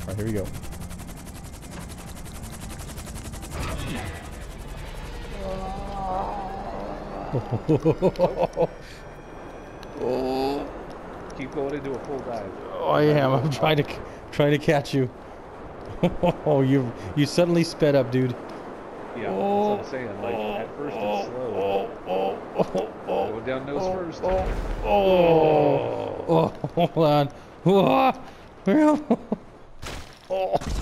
All right, here we go. Oh. Keep going into a full dive. Oh, I am. I'm trying to catch you. Oh, you suddenly sped up, dude. Yeah, that's what I'm saying. Like at first it's slow. Go down nose first. Oh, hold on. Oh.